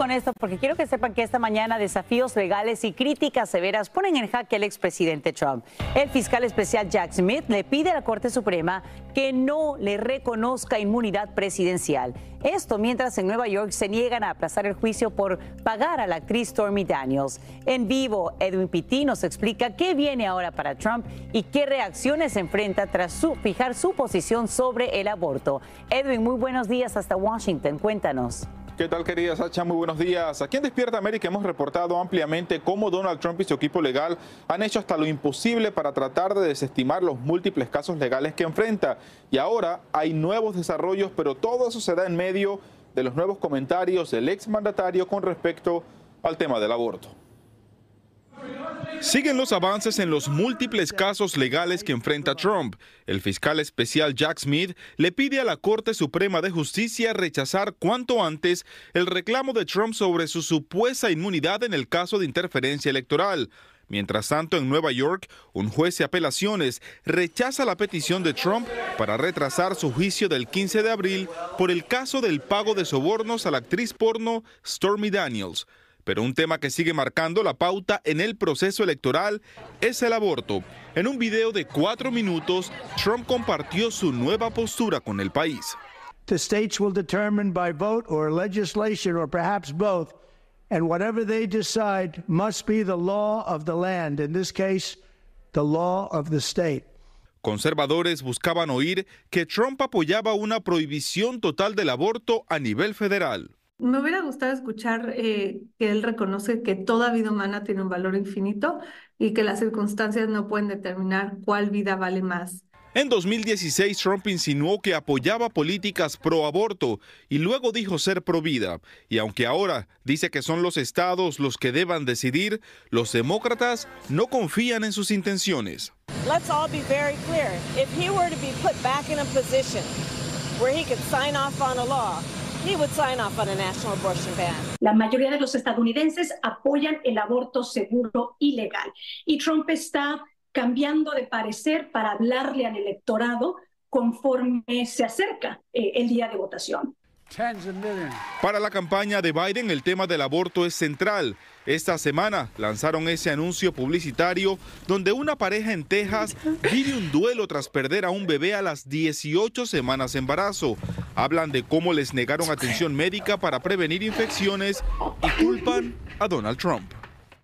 con esto porque quiero que sepan que esta mañana desafíos legales y críticas severas ponen en jaque al expresidente Trump. El fiscal especial Jack Smith le pide a la Corte Suprema que no le reconozca inmunidad presidencial. Esto mientras en Nueva York se niegan a aplazar el juicio por pagar a la actriz Stormy Daniels. En vivo, Edwin Pitti nos explica qué viene ahora para Trump y qué reacciones enfrenta tras fijar su posición sobre el aborto. Edwin, muy buenos días hasta Washington. Cuéntanos. ¿Qué tal, querida Sacha? Muy buenos días. Aquí en Despierta América hemos reportado ampliamente cómo Donald Trump y su equipo legal han hecho hasta lo imposible para tratar de desestimar los múltiples casos legales que enfrenta. Y ahora hay nuevos desarrollos, pero todo eso se da en medio de los nuevos comentarios del exmandatario con respecto al tema del aborto. Siguen los avances en los múltiples casos legales que enfrenta Trump. El fiscal especial Jack Smith le pide a la Corte Suprema de Justicia rechazar cuanto antes el reclamo de Trump sobre su supuesta inmunidad en el caso de interferencia electoral. Mientras tanto, en Nueva York, un juez de apelaciones rechaza la petición de Trump para retrasar su juicio del 15 de abril por el caso del pago de sobornos a la actriz porno Stormy Daniels. Pero un tema que sigue marcando la pauta en el proceso electoral es el aborto. En un video de 4 minutos, Trump compartió su nueva postura con el país. The states will determine by vote or legislation or perhaps both, and whatever they decide must be the law of the land, in this case, the law of the state. Conservadores buscaban oír que Trump apoyaba una prohibición total del aborto a nivel federal. Me hubiera gustado escuchar que él reconoce que toda vida humana tiene un valor infinito y que las circunstancias no pueden determinar cuál vida vale más. En 2016, Trump insinuó que apoyaba políticas pro aborto y luego dijo ser pro vida. Y aunque ahora dice que son los estados los que deban decidir, los demócratas no confían en sus intenciones. Let's all be very clear. If he were to be put back in a position where he could sign off on a law, he would sign off on a national abortion ban. La mayoría de los estadounidenses apoyan el aborto seguro y legal. Y Trump está cambiando de parecer para hablarle al electorado conforme se acerca el día de votación. Para la campaña de Biden, el tema del aborto es central. Esta semana lanzaron ese anuncio publicitario donde una pareja en Texas vive un duelo tras perder a un bebé a las 18 semanas de embarazo. Hablan de cómo les negaron atención médica para prevenir infecciones y culpan a Donald Trump.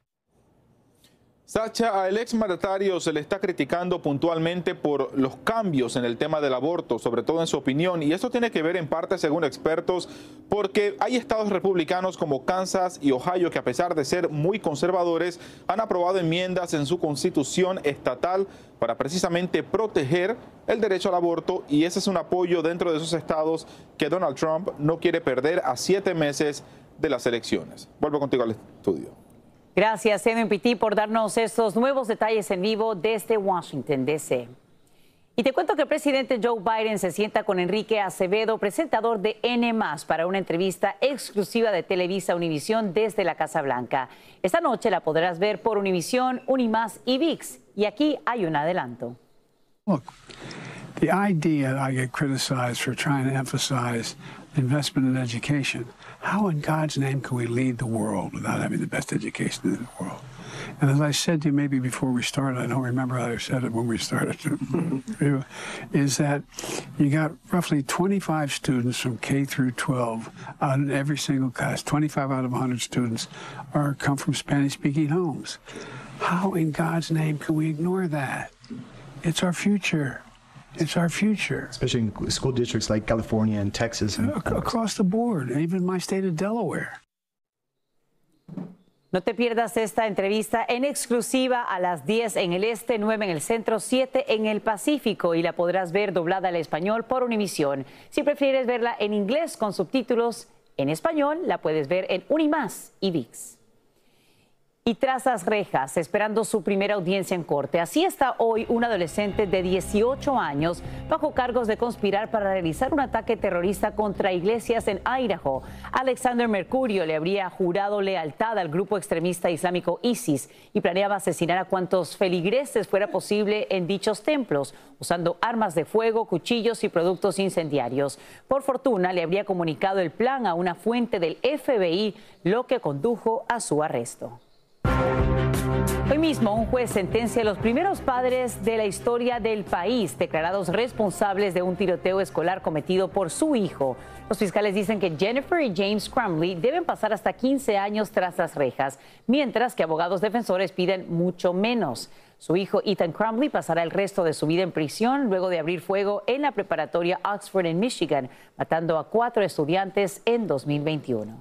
Sacha, al exmandatario se le está criticando puntualmente por los cambios en el tema del aborto, sobre todo en su opinión, y esto tiene que ver en parte, según expertos, porque hay estados republicanos como Kansas y Ohio que, a pesar de ser muy conservadores, han aprobado enmiendas en su constitución estatal para precisamente proteger el derecho al aborto, y ese es un apoyo dentro de esos estados que Donald Trump no quiere perder a 7 meses de las elecciones. Vuelvo contigo al estudio. Gracias, Edwin Pitti, por darnos estos nuevos detalles en vivo desde Washington, D.C. Y te cuento que el presidente Joe Biden se sienta con Enrique Acevedo, presentador de N+, para una entrevista exclusiva de Televisa Univisión desde la Casa Blanca. Esta noche la podrás ver por Univisión, Unimás y ViX. Y aquí hay un adelanto. Look, the idea that I get criticized for trying to emphasize investment in education. How in God's name can we lead the world without having the best education in the world? And as I said to you maybe before we started, I don't remember how I said it when we started, is that you got roughly 25 students from K through 12 in every single class. 25 out of 100 students come from Spanish-speaking homes. How in God's name can we ignore that? It's our future. It's our future. Especially in school districts like California and Texas. Across the board, even my state of Delaware. No te pierdas esta entrevista en exclusiva a las 10 en el este, 9 en el centro, 7 en el Pacífico, y la podrás ver doblada al español por Univisión. Si prefieres verla en inglés con subtítulos en español, la puedes ver en Unimás y ViX. Y tras las rejas, esperando su primera audiencia en corte, así está hoy un adolescente de 18 años bajo cargos de conspirar para realizar un ataque terrorista contra iglesias en Idaho. Alexander Mercurio le habría jurado lealtad al grupo extremista islámico ISIS y planeaba asesinar a cuantos feligreses fuera posible en dichos templos, usando armas de fuego, cuchillos y productos incendiarios. Por fortuna, le habría comunicado el plan a una fuente del FBI, lo que condujo a su arresto. Hoy mismo un juez sentencia a los primeros padres de la historia del país declarados responsables de un tiroteo escolar cometido por su hijo. Los fiscales dicen que Jennifer y James Crumbley deben pasar hasta 15 años tras las rejas, mientras que abogados defensores piden mucho menos. Su hijo Ethan Crumbley pasará el resto de su vida en prisión luego de abrir fuego en la preparatoria Oxford en Michigan, matando a 4 estudiantes en 2021.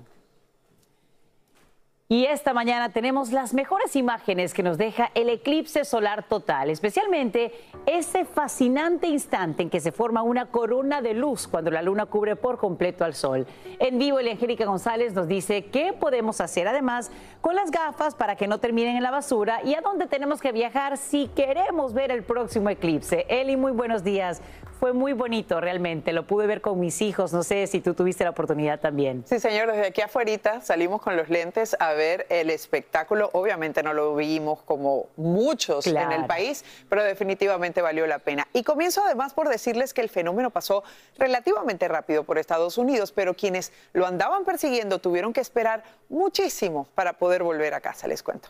Y esta mañana tenemos las mejores imágenes que nos deja el eclipse solar total, especialmente ese fascinante instante en que se forma una corona de luz cuando la luna cubre por completo al sol. En vivo, Angélica González nos dice qué podemos hacer además con las gafas para que no terminen en la basura y a dónde tenemos que viajar si queremos ver el próximo eclipse. Eli, muy buenos días. Fue muy bonito realmente, lo pude ver con mis hijos, no sé si tú tuviste la oportunidad también. Sí, señor, desde aquí afuera salimos con los lentes a ver el espectáculo. Obviamente no lo vimos como muchos en el país, pero definitivamente valió la pena. Y comienzo además por decirles que el fenómeno pasó relativamente rápido por Estados Unidos, pero quienes lo andaban persiguiendo tuvieron que esperar muchísimo para poder volver a casa, les cuento.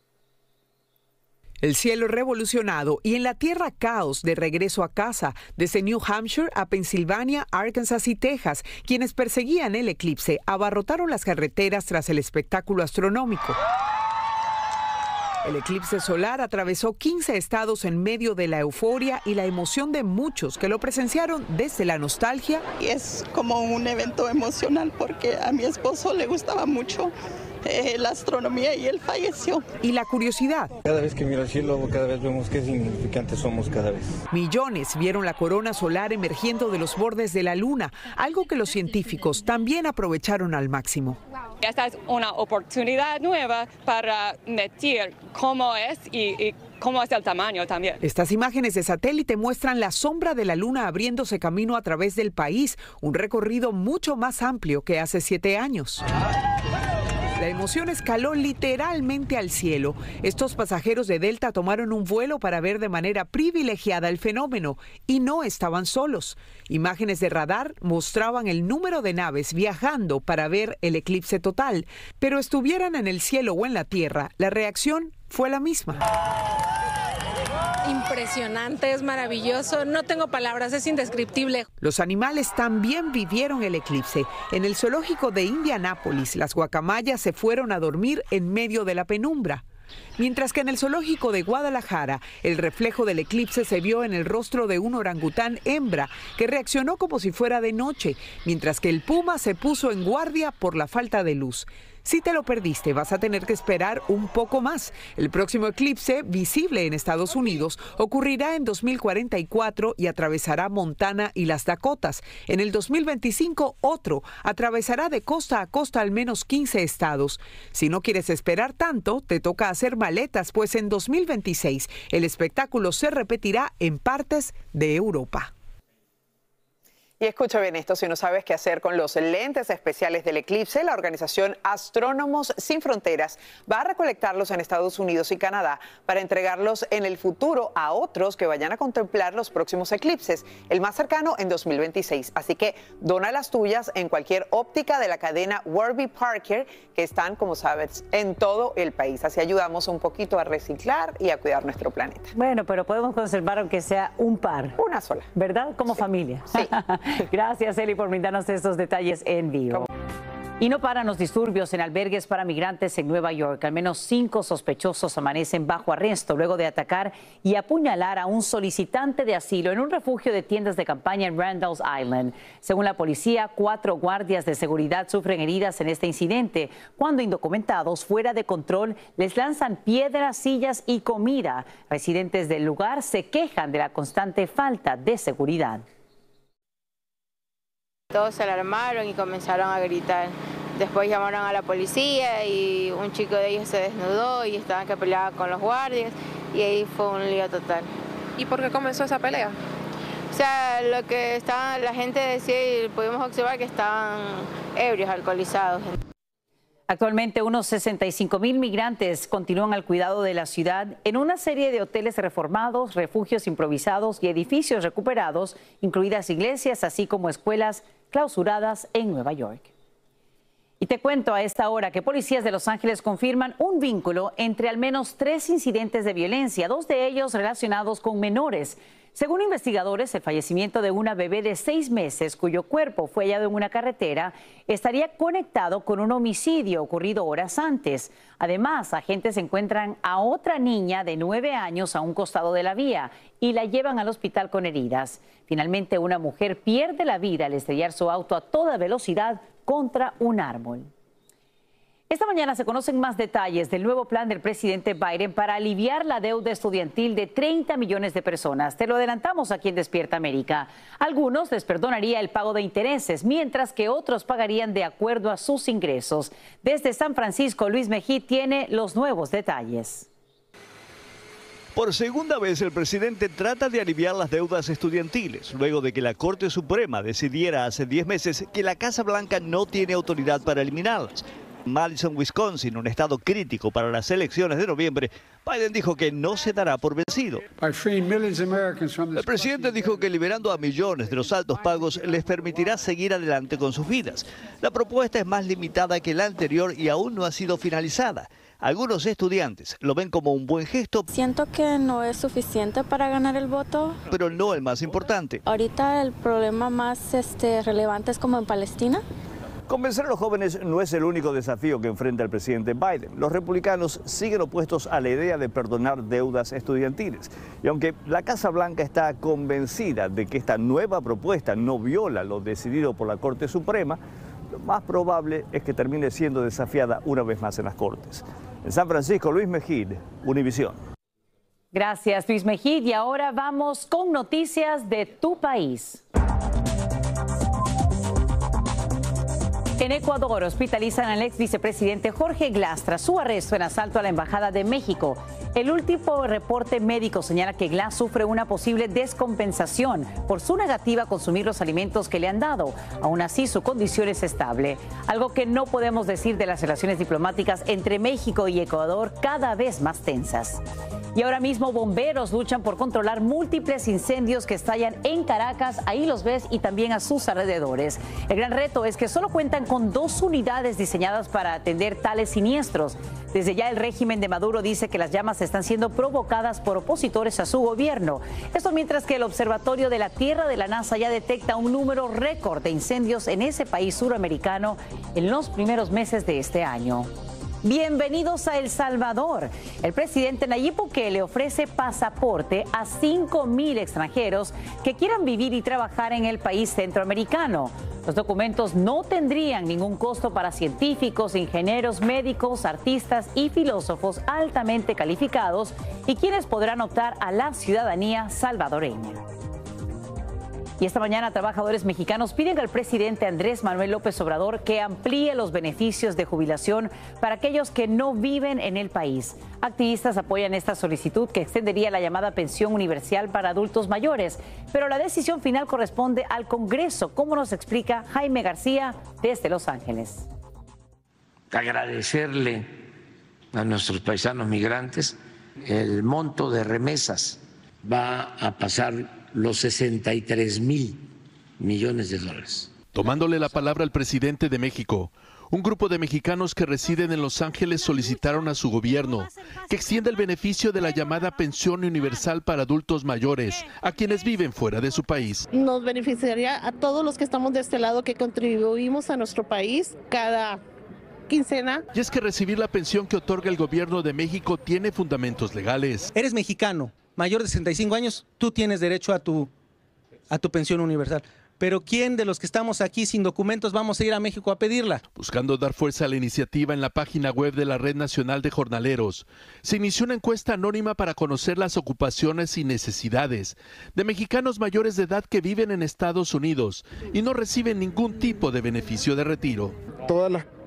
El cielo revolucionado y en la tierra caos de regreso a casa, desde New Hampshire a Pensilvania, Arkansas y Texas, quienes perseguían el eclipse abarrotaron las carreteras tras el espectáculo astronómico. El eclipse solar atravesó 15 estados en medio de la euforia y la emoción de muchos que lo presenciaron desde la nostalgia. Y es como un evento emocional porque a mi esposo le gustaba mucho la astronomía y él falleció. Y la curiosidad. Cada vez que miro el cielo, cada vez vemos qué significantes somos cada vez. Millones vieron la corona solar emergiendo de los bordes de la luna, algo que los científicos también aprovecharon al máximo. Esta es una oportunidad nueva para medir cómo es y cómo es el tamaño también. Estas imágenes de satélite muestran la sombra de la luna abriéndose camino a través del país, un recorrido mucho más amplio que hace 7 años. La emoción escaló literalmente al cielo. Estos pasajeros de Delta tomaron un vuelo para ver de manera privilegiada el fenómeno y no estaban solos. Imágenes de radar mostraban el número de naves viajando para ver el eclipse total, pero estuvieran en el cielo o en la tierra, la reacción fue la misma. Impresionante, es maravilloso, no tengo palabras, es indescriptible. Los animales también vivieron el eclipse. En el zoológico de Indianápolis, las guacamayas se fueron a dormir en medio de la penumbra. Mientras que en el zoológico de Guadalajara, el reflejo del eclipse se vio en el rostro de un orangután hembra que reaccionó como si fuera de noche, mientras que el puma se puso en guardia por la falta de luz. Si te lo perdiste, vas a tener que esperar un poco más. El próximo eclipse, visible en Estados Unidos, ocurrirá en 2044 y atravesará Montana y las Dakotas. En el 2025, otro atravesará de costa a costa al menos 15 estados. Si no quieres esperar tanto, te toca hacer maletas, pues en 2026 el espectáculo se repetirá en partes de Europa. Y escucha bien esto, si no sabes qué hacer con los lentes especiales del eclipse, la organización Astrónomos Sin Fronteras va a recolectarlos en Estados Unidos y Canadá para entregarlos en el futuro a otros que vayan a contemplar los próximos eclipses, el más cercano en 2026. Así que dona las tuyas en cualquier óptica de la cadena Warby Parker, que están, como sabes, en todo el país. Así ayudamos un poquito a reciclar y a cuidar nuestro planeta. Bueno, pero podemos conservar aunque sea un par. Una sola. ¿Verdad? Como familia. Sí. Gracias, Eli, por brindarnos estos detalles en vivo. Y no paran los disturbios en albergues para migrantes en Nueva York. Al menos 5 sospechosos amanecen bajo arresto luego de atacar y apuñalar a un solicitante de asilo en un refugio de tiendas de campaña en Randall's Island. Según la policía, 4 guardias de seguridad sufren heridas en este incidente cuando indocumentados fuera de control les lanzan piedras, sillas y comida. Residentes del lugar se quejan de la constante falta de seguridad. Todos se alarmaron y comenzaron a gritar Después llamaron a la policía y un chico de ellos se desnudó y estaban que peleaban con los guardias y ahí fue un lío total. ¿Y por qué comenzó esa pelea? O sea, lo que estaba, la gente decía y pudimos observar que estaban ebrios, alcoholizados. Actualmente unos 65,000 migrantes continúan al cuidado de la ciudad en una serie de hoteles reformados, refugios improvisados y edificios recuperados, incluidas iglesias, así como escuelas clausuradas en Nueva York. Y te cuento a esta hora que policías de Los Ángeles confirman un vínculo entre al menos 3 incidentes de violencia, 2 de ellos relacionados con menores. Según investigadores, el fallecimiento de una bebé de 6 meses cuyo cuerpo fue hallado en una carretera estaría conectado con un homicidio ocurrido horas antes. Además, agentes encuentran a otra niña de 9 años a un costado de la vía y la llevan al hospital con heridas. Finalmente, una mujer pierde la vida al estrellar su auto a toda velocidad contra un árbol. Esta mañana se conocen más detalles del nuevo plan del presidente Biden para aliviar la deuda estudiantil de 30 millones de personas. Te lo adelantamos aquí en Despierta América. Algunos les perdonaría el pago de intereses, mientras que otros pagarían de acuerdo a sus ingresos. Desde San Francisco, Luis Mejid tiene los nuevos detalles. Por segunda vez, el presidente trata de aliviar las deudas estudiantiles, luego de que la Corte Suprema decidiera hace 10 meses que la Casa Blanca no tiene autoridad para eliminarlas. En Madison, Wisconsin, un estado crítico para las elecciones de noviembre, Biden dijo que no se dará por vencido. El presidente dijo que liberando a millones de los altos pagos les permitirá seguir adelante con sus vidas. La propuesta es más limitada que la anterior y aún no ha sido finalizada. Algunos estudiantes lo ven como un buen gesto. Siento que no es suficiente para ganar el voto. Pero no el más importante. Ahorita el problema más relevante es como en Palestina. Convencer a los jóvenes no es el único desafío que enfrenta el presidente Biden. Los republicanos siguen opuestos a la idea de perdonar deudas estudiantiles. Y aunque la Casa Blanca está convencida de que esta nueva propuesta no viola lo decidido por la Corte Suprema, lo más probable es que termine siendo desafiada una vez más en las Cortes. En San Francisco, Luis Mejid, Univisión. Gracias, Luis Mejid. Y ahora vamos con noticias de tu país. En Ecuador hospitalizan al ex vicepresidente Jorge Glass tras su arresto en asalto a la Embajada de México. El último reporte médico señala que Glass sufre una posible descompensación por su negativa a consumir los alimentos que le han dado. Aún así, su condición es estable. Algo que no podemos decir de las relaciones diplomáticas entre México y Ecuador, cada vez más tensas. Y ahora mismo bomberos luchan por controlar múltiples incendios que estallan en Caracas, ahí los ves, y también a sus alrededores. El gran reto es que solo cuentan con 2 unidades diseñadas para atender tales siniestros. Desde ya el régimen de Maduro dice que las llamas están siendo provocadas por opositores a su gobierno. Esto mientras que el Observatorio de la Tierra de la NASA ya detecta un número récord de incendios en ese país suramericano en los primeros meses de este año. Bienvenidos a El Salvador. El presidente Nayib Bukele ofrece pasaporte a 5,000 extranjeros que quieran vivir y trabajar en el país centroamericano. Los documentos no tendrían ningún costo para científicos, ingenieros, médicos, artistas y filósofos altamente calificados y quienes podrán optar a la ciudadanía salvadoreña. Y esta mañana trabajadores mexicanos piden al presidente Andrés Manuel López Obrador que amplíe los beneficios de jubilación para aquellos que no viven en el país. Activistas apoyan esta solicitud que extendería la llamada pensión universal para adultos mayores, pero la decisión final corresponde al Congreso, como nos explica Jaime García desde Los Ángeles. Agradecerle a nuestros paisanos migrantes, el monto de remesas va a pasar los 63,000 millones de dólares. Tomándole la palabra al presidente de México, un grupo de mexicanos que residen en Los Ángeles solicitaron a su gobierno que extienda el beneficio de la llamada pensión universal para adultos mayores a quienes viven fuera de su país. Nos beneficiaría a todos los que estamos de este lado, que contribuimos a nuestro país cada quincena. Y es que recibir la pensión que otorga el gobierno de México tiene fundamentos legales. Eres mexicano, mayor de 65 años, tú tienes derecho a tu pensión universal. Pero ¿quién de los que estamos aquí sin documentos vamos a ir a México a pedirla? Buscando dar fuerza a la iniciativa en la página web de la Red Nacional de Jornaleros, se inició una encuesta anónima para conocer las ocupaciones y necesidades de mexicanos mayores de edad que viven en Estados Unidos y no reciben ningún tipo de beneficio de retiro. Todas las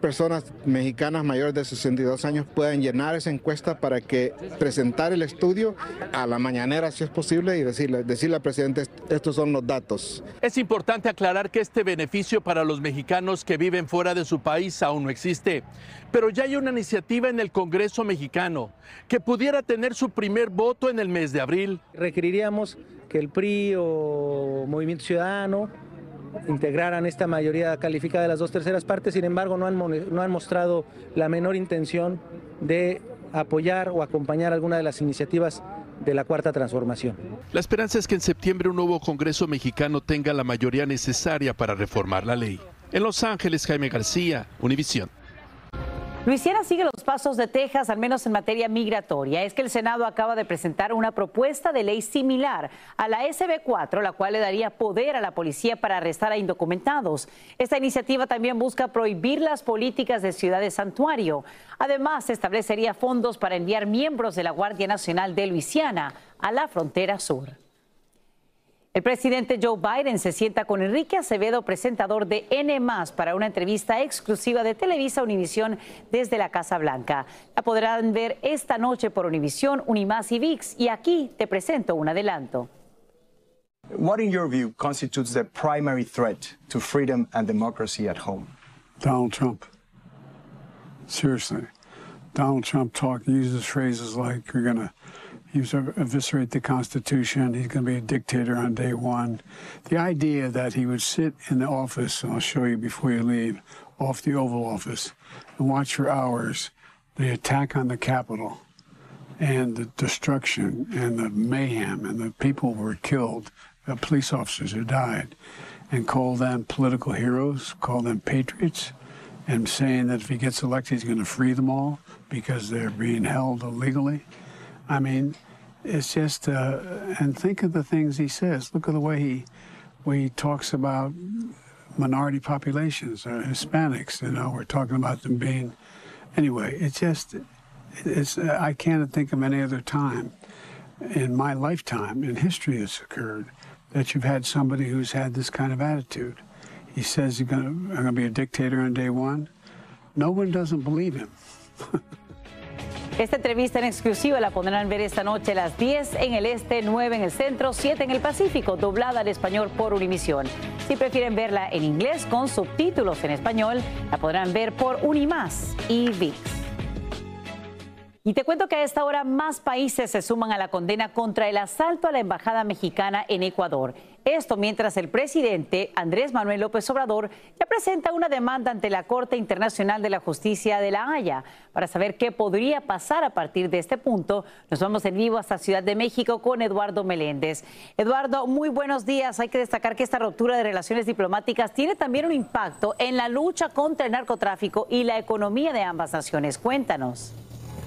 personas mexicanas mayores de 62 años puedan llenar esa encuesta para que presentar el estudio a la mañanera, si es posible, y decirle al presidente, estos son los datos. Es importante aclarar que este beneficio para los mexicanos que viven fuera de su país aún no existe, pero ya hay una iniciativa en el Congreso mexicano que pudiera tener su primer voto en el mes de abril. Requeriríamos que el PRI o Movimiento Ciudadano integraran esta mayoría calificada de las 2/3 partes, sin embargo no han mostrado la menor intención de apoyar o acompañar alguna de las iniciativas de la Cuarta Transformación. La esperanza es que en septiembre un nuevo Congreso mexicano tenga la mayoría necesaria para reformar la ley. En Los Ángeles, Jaime García, Univisión. Luisiana sigue los pasos de Texas, al menos en materia migratoria. Es que el Senado acaba de presentar una propuesta de ley similar a la SB 4, la cual le daría poder a la policía para arrestar a indocumentados. Esta iniciativa también busca prohibir las políticas de ciudades santuario. Además, establecería fondos para enviar miembros de la Guardia Nacional de Luisiana a la frontera sur. El presidente Joe Biden se sienta con Enrique Acevedo, presentador de N+, para una entrevista exclusiva de Televisa Univisión desde la Casa Blanca. La podrán ver esta noche por Univisión, Unimás y ViX. Y aquí te presento un adelanto. What, in your view, constitutes the primary threat to freedom and democracy at home? Donald Trump. Seriously. Donald Trump uses phrases like we're going to eviscerate the Constitution. He's going to be a dictator on day one. The idea that he would sit in the office, and I'll show you before you leave, off the Oval Office, and watch for hours the attack on the Capitol and the destruction and the mayhem and the people who were killed, the police officers who died, and call them political heroes, call them patriots, and saying that if he gets elected, he's going to free them all because they're being held illegally. I mean, it's just, and think of the things he says. Look at the way he talks about minority populations, Hispanics, we're talking about them being, anyway, I can't think of any other time in my lifetime, in history that's occurred, that you've had somebody who's had this kind of attitude. He says I'm going to be a dictator on day one. No one doesn't believe him. Esta entrevista en exclusiva la podrán ver esta noche a las 10 en el este, 9 en el centro, 7 en el Pacífico, doblada al español por Univisión. Si prefieren verla en inglés con subtítulos en español, la podrán ver por Unimás y ViX. Y te cuento que a esta hora más países se suman a la condena contra el asalto a la embajada mexicana en Ecuador. Esto mientras el presidente Andrés Manuel López Obrador ya presenta una demanda ante la Corte Internacional de la Justicia de La Haya. Para saber qué podría pasar a partir de este punto, nos vamos en vivo hasta Ciudad de México con Eduardo Meléndez. Eduardo, muy buenos días. Hay que destacar que esta ruptura de relaciones diplomáticas tiene también un impacto en la lucha contra el narcotráfico y la economía de ambas naciones. Cuéntanos.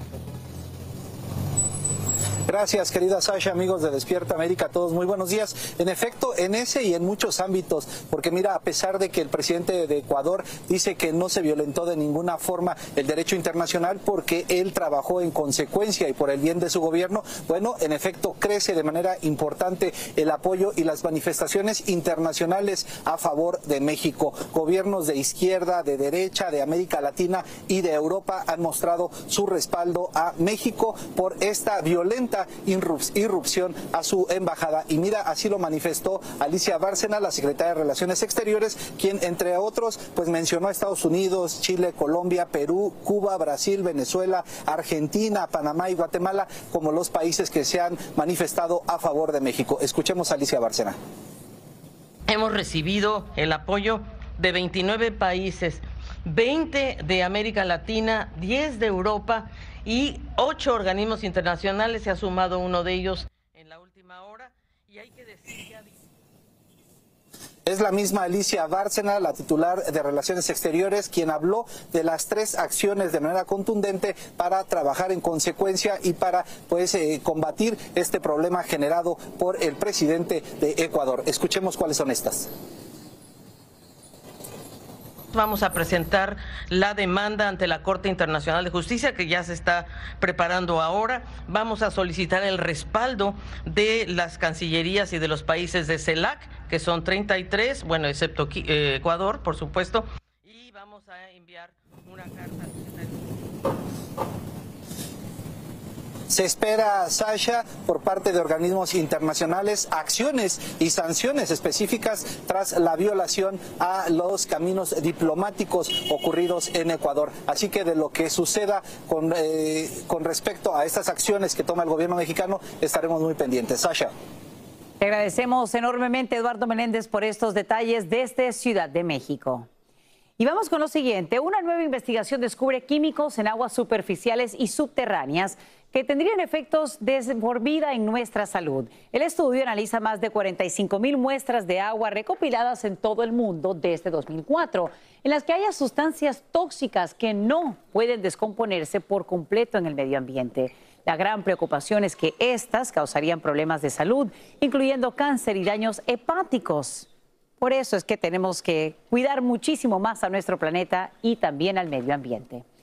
Gracias, querida Sasha, amigos de Despierta América, todos muy buenos días. En efecto, en ese y en muchos ámbitos, porque mira, a pesar de que el presidente de Ecuador dice que no se violentó de ninguna forma el derecho internacional porque él trabajó en consecuencia y por el bien de su gobierno, bueno, en efecto crece de manera importante el apoyo y las manifestaciones internacionales a favor de México. Gobiernos de izquierda, de derecha, de América Latina y de Europa han mostrado su respaldo a México por esta violenta irrupción a su embajada. Y mira, así lo manifestó Alicia Bárcena, la secretaria de Relaciones Exteriores, quien entre otros pues mencionó a Estados Unidos, Chile, Colombia, Perú, Cuba, Brasil, Venezuela, Argentina, Panamá y Guatemala como los países que se han manifestado a favor de México. Escuchemos a Alicia Bárcena. Hemos recibido el apoyo de 29 países, 20 de América Latina, 10 de Europa y 8 organismos internacionales. Se ha sumado uno de ellos en la última hora y hay que decir que es la misma Alicia Bárcena, la titular de Relaciones Exteriores, quien habló de las 3 acciones de manera contundente para trabajar en consecuencia y para combatir este problema generado por el presidente de Ecuador. Escuchemos cuáles son estas. Vamos a presentar la demanda ante la Corte Internacional de Justicia, que ya se está preparando ahora. Vamos a solicitar el respaldo de las cancillerías y de los países de CELAC, que son 33, bueno, excepto Ecuador, por supuesto. Y vamos vamos a enviar una carta. Se espera, Sasha, por parte de organismos internacionales, acciones y sanciones específicas tras la violación a los caminos diplomáticos ocurridos en Ecuador. Así que de lo que suceda con respecto a estas acciones que toma el gobierno mexicano, estaremos muy pendientes. Sasha. Te agradecemos enormemente, Eduardo Meléndez, por estos detalles desde Ciudad de México. Y vamos con lo siguiente. Una nueva investigación descubre químicos en aguas superficiales y subterráneas que tendrían efectos de por vida en nuestra salud. El estudio analiza más de 45,000 muestras de agua recopiladas en todo el mundo desde 2004, en las que haya sustancias tóxicas que no pueden descomponerse por completo en el medio ambiente. La gran preocupación es que estas causarían problemas de salud, incluyendo cáncer y daños hepáticos. Por eso es que tenemos que cuidar muchísimo más a nuestro planeta y también al medio ambiente.